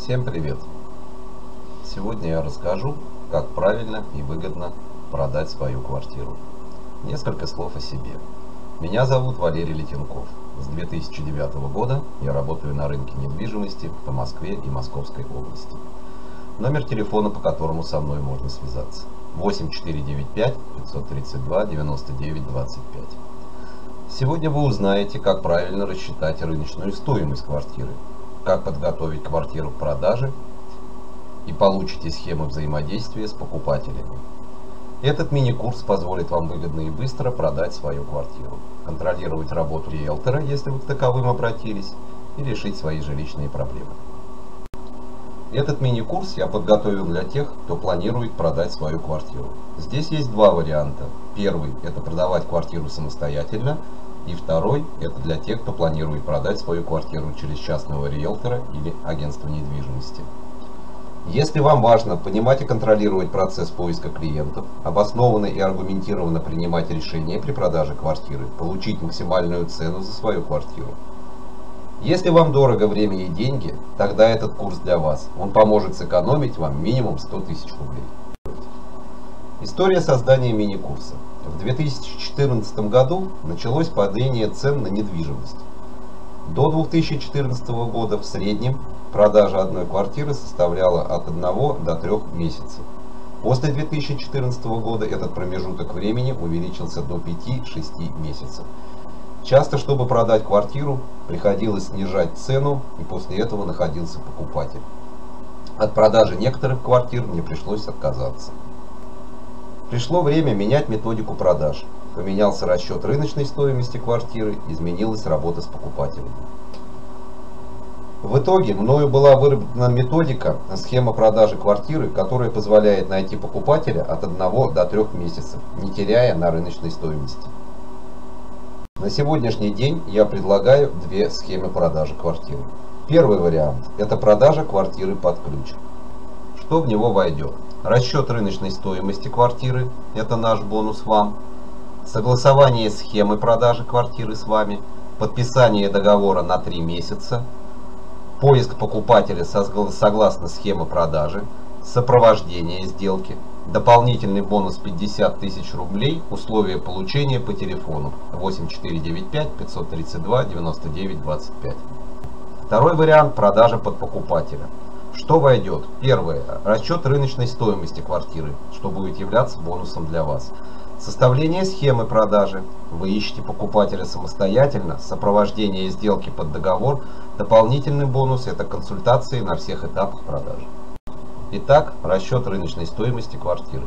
Всем привет! Сегодня я расскажу, как правильно и выгодно продать свою квартиру. Несколько слов о себе. Меня зовут Валерий Летенков. С 2009 года я работаю на рынке недвижимости по Москве и Московской области. Номер телефона, по которому со мной можно связаться: 8495 532 99 25. Сегодня вы узнаете, как правильно рассчитать рыночную стоимость квартиры, как подготовить квартиру к продаже и получите схемы взаимодействия с покупателями. Этот мини-курс позволит вам выгодно и быстро продать свою квартиру, контролировать работу риэлтора, если вы к таковым обратились, и решить свои жилищные проблемы. Этот мини-курс я подготовил для тех, кто планирует продать свою квартиру. Здесь есть два варианта. Первый – это продавать квартиру самостоятельно, и второй – это для тех, кто планирует продать свою квартиру через частного риэлтора или агентство недвижимости. Если вам важно понимать и контролировать процесс поиска клиентов, обоснованно и аргументированно принимать решения при продаже квартиры, получить максимальную цену за свою квартиру. Если вам дорого время и деньги, тогда этот курс для вас. Он поможет сэкономить вам минимум 100 тысяч рублей. История создания мини-курса. В 2014 году началось падение цен на недвижимость. До 2014 года в среднем продажа одной квартиры составляла от 1 до 3 месяцев. После 2014 года этот промежуток времени увеличился до 5-6 месяцев. Часто, чтобы продать квартиру, приходилось снижать цену, и после этого находился покупатель. От продажи некоторых квартир мне пришлось отказаться. Пришло время менять методику продаж. Поменялся расчет рыночной стоимости квартиры, изменилась работа с покупателями. В итоге мною была выработана методика, схема продажи квартиры, которая позволяет найти покупателя от 1 до 3 месяцев, не теряя на рыночной стоимости. На сегодняшний день я предлагаю две схемы продажи квартиры. Первый вариант – это продажа квартиры под ключ. Что в него войдет? Расчет рыночной стоимости квартиры – это наш бонус вам. Согласование схемы продажи квартиры с вами. Подписание договора на 3 месяца. Поиск покупателя согласно схеме продажи. Сопровождение сделки. Дополнительный бонус 50 тысяч рублей. Условия получения по телефону 8495 532 99 25. Второй вариант – продажа под покупателя. Что войдет? Первое. Расчет рыночной стоимости квартиры, что будет являться бонусом для вас. Составление схемы продажи. Вы ищете покупателя самостоятельно. Сопровождение сделки под договор. Дополнительный бонус – это консультации на всех этапах продажи. Итак, расчет рыночной стоимости квартиры.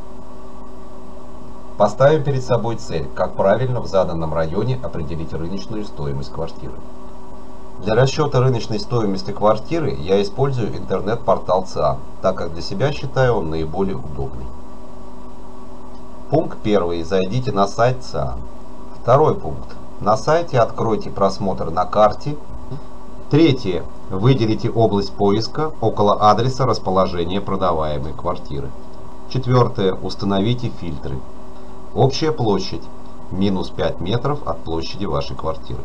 Поставим перед собой цель, как правильно в заданном районе определить рыночную стоимость квартиры. Для расчета рыночной стоимости квартиры я использую интернет-портал ЦИАН, так как для себя считаю он наиболее удобный. Пункт 1. Зайдите на сайт ЦИАН. Второй пункт. На сайте откройте просмотр на карте. Третье. Выделите область поиска около адреса расположения продаваемой квартиры. Четвертое. Установите фильтры. Общая площадь минус 5 метров от площади вашей квартиры.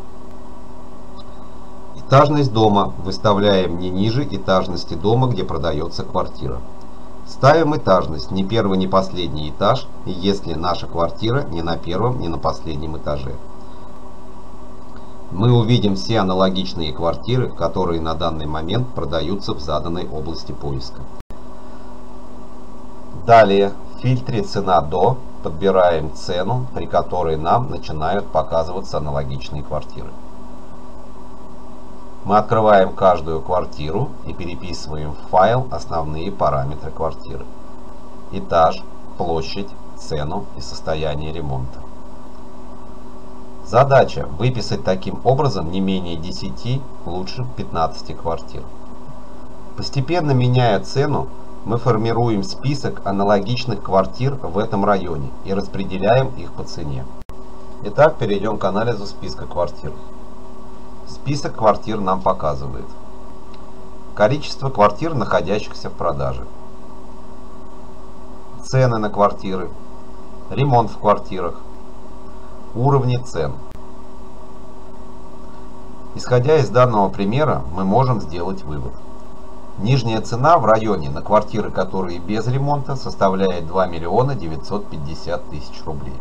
Этажность дома выставляем не ниже этажности дома, где продается квартира. Ставим этажность не первый, не последний этаж, если наша квартира не на первом, не на последнем этаже. Мы увидим все аналогичные квартиры, которые на данный момент продаются в заданной области поиска. Далее в фильтре «Цена до» подбираем цену, при которой нам начинают показываться аналогичные квартиры. Мы открываем каждую квартиру и переписываем в файл основные параметры квартиры: этаж, площадь, цену и состояние ремонта. Задача – выписать таким образом не менее 10, лучше 15 квартир. Постепенно меняя цену, мы формируем список аналогичных квартир в этом районе и распределяем их по цене. Итак, перейдем к анализу списка квартир. Список квартир нам показывает количество квартир, находящихся в продаже, цены на квартиры, ремонт в квартирах, уровни цен. Исходя из данного примера, мы можем сделать вывод. Нижняя цена в районе на квартиры, которые без ремонта, составляет 2 миллиона 950 тысяч рублей.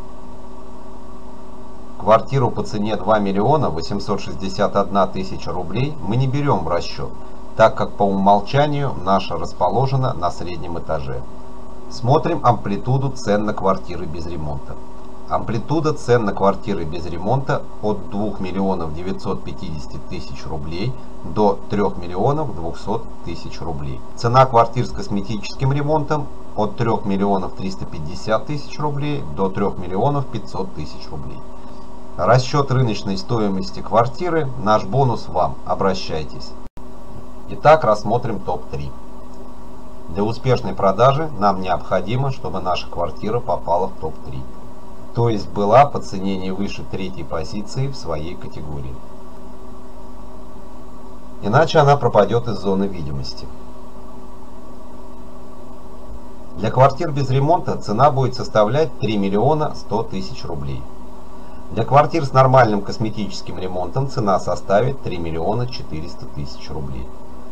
Квартиру по цене 2 миллиона 861 тысяча рублей мы не берем в расчет, так как по умолчанию наша расположена на среднем этаже. Смотрим амплитуду цен на квартиры без ремонта. Амплитуда цен на квартиры без ремонта от 2 миллионов 950 тысяч рублей до 3 миллионов 200 тысяч рублей. Цена квартир с косметическим ремонтом от 3 миллионов 350 тысяч рублей до 3 миллионов 500 тысяч рублей. Расчет рыночной стоимости квартиры – наш бонус вам. Обращайтесь. Итак, рассмотрим топ-3. Для успешной продажи нам необходимо, чтобы наша квартира попала в топ-3. То есть была по цене не выше третьей позиции в своей категории. Иначе она пропадет из зоны видимости. Для квартир без ремонта цена будет составлять 3 миллиона 100 тысяч рублей. Для квартир с нормальным косметическим ремонтом цена составит 3 миллиона 400 тысяч рублей.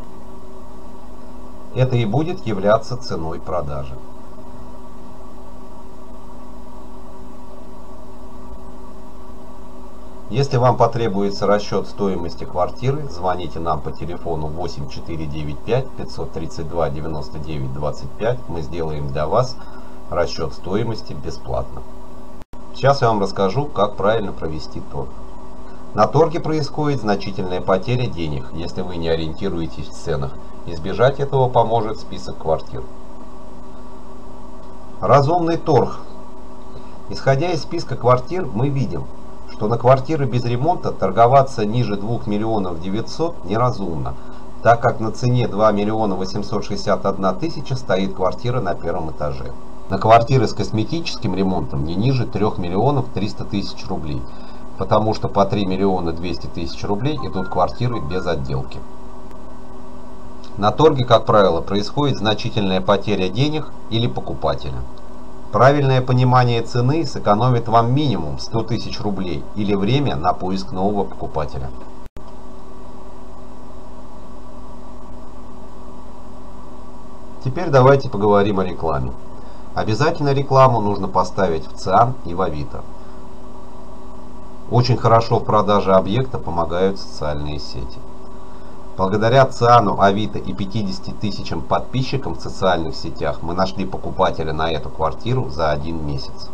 Это и будет являться ценой продажи. Если вам потребуется расчет стоимости квартиры, звоните нам по телефону 8495 532 99 25. Мы сделаем для вас расчет стоимости бесплатно. Сейчас я вам расскажу, как правильно провести торг. На торге происходит значительная потеря денег, если вы не ориентируетесь в ценах. Избежать этого поможет список квартир. Разумный торг. Исходя из списка квартир, мы видим, что на квартиры без ремонта торговаться ниже 2 миллионов 900 неразумно, так как на цене 2 миллиона 861 тысяча стоит квартира на первом этаже. На квартиры с косметическим ремонтом не ниже 3 миллионов 300 тысяч рублей, потому что по 3 миллиона 200 тысяч рублей идут квартиры без отделки. На торге, как правило, происходит значительная потеря денег или покупателя. Правильное понимание цены сэкономит вам минимум 100 тысяч рублей или время на поиск нового покупателя. Теперь давайте поговорим о рекламе. Обязательно рекламу нужно поставить в ЦИАН и в Авито. Очень хорошо в продаже объекта помогают социальные сети. Благодаря ЦИАНу, Авито и 50 тысячам подписчикам в социальных сетях мы нашли покупателя на эту квартиру за 1 месяц.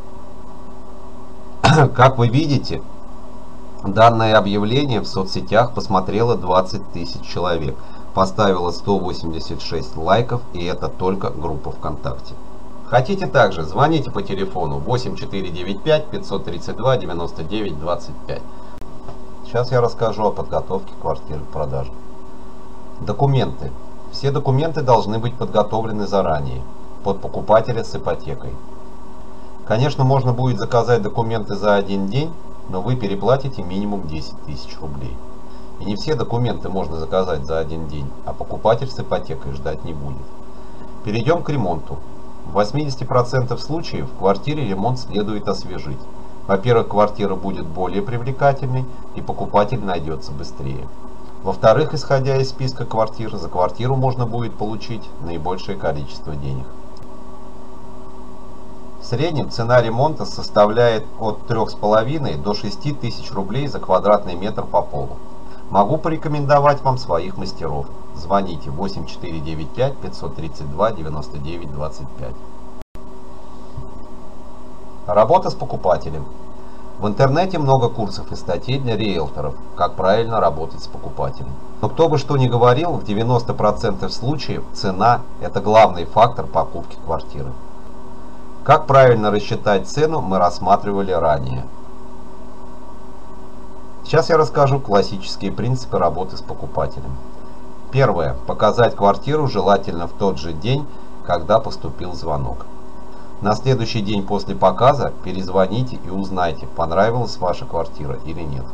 Как вы видите, данное объявление в соцсетях посмотрело 20 тысяч человек, поставило 186 лайков, и это только группа ВКонтакте. Хотите также, звоните по телефону 8495 532 99 25. Сейчас я расскажу о подготовке квартиры к продаже. Документы. Все документы должны быть подготовлены заранее, под покупателя с ипотекой. Конечно, можно будет заказать документы за 1 день, но вы переплатите минимум 10 тысяч рублей. И не все документы можно заказать за 1 день, а покупатель с ипотекой ждать не будет. Перейдем к ремонту. В 80% случаев в квартире ремонт следует освежить. Во-первых, квартира будет более привлекательной, и покупатель найдется быстрее. Во-вторых, исходя из списка квартир, за квартиру можно будет получить наибольшее количество денег. В среднем цена ремонта составляет от 3,5 до 6 тысяч рублей за квадратный метр по полу. Могу порекомендовать вам своих мастеров. Звоните 8495 532 99 25. Работа с покупателем. В интернете много курсов и статей для риэлторов, как правильно работать с покупателем. Но кто бы что ни говорил, в 90% случаев цена – это главный фактор покупки квартиры. Как правильно рассчитать цену, мы рассматривали ранее. Сейчас я расскажу классические принципы работы с покупателем. Первое. Показать квартиру желательно в тот же день, когда поступил звонок. На следующий день после показа перезвоните и узнайте, понравилась ваша квартира или нет.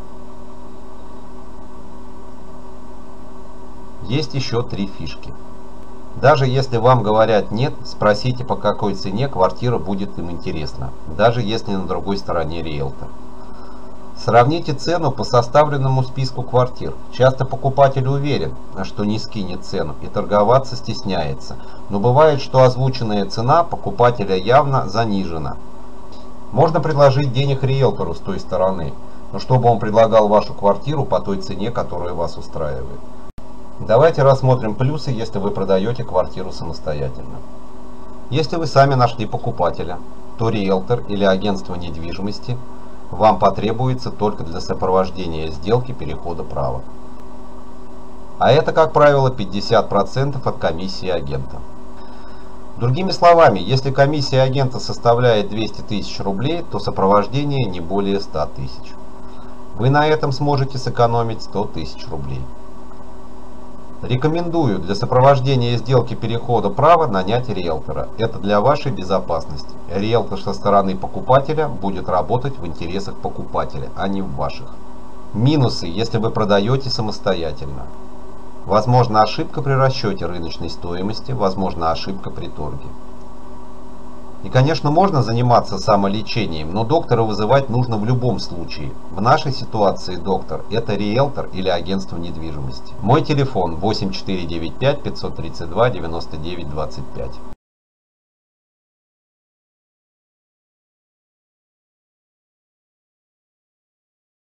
Есть еще 3 фишки. Даже если вам говорят нет, спросите, по какой цене квартира будет им интересна, даже если на другой стороне риэлтор. Сравните цену по составленному списку квартир. Часто покупатель уверен, что не скинет цену и торговаться стесняется, но бывает, что озвученная цена покупателя явно занижена. Можно предложить денег риэлтору с той стороны, но чтобы он предлагал вашу квартиру по той цене, которая вас устраивает. Давайте рассмотрим плюсы, если вы продаете квартиру самостоятельно. Если вы сами нашли покупателя, то риэлтор или агентство недвижимости вам потребуется только для сопровождения сделки перехода права. А это, как правило, 50% от комиссии агента. Другими словами, если комиссия агента составляет 200 тысяч рублей, то сопровождение не более 100 тысяч. Вы на этом сможете сэкономить 100 тысяч рублей. Рекомендую для сопровождения сделки перехода права нанять риэлтора. Это для вашей безопасности. Риэлтор со стороны покупателя будет работать в интересах покупателя, а не в ваших. Минусы, если вы продаете самостоятельно. Возможно ошибка при расчете рыночной стоимости, возможно ошибка при торге. И, конечно, можно заниматься самолечением, но доктора вызывать нужно в любом случае. В нашей ситуации доктор – это риэлтор или агентство недвижимости. Мой телефон 8495 532 99 25.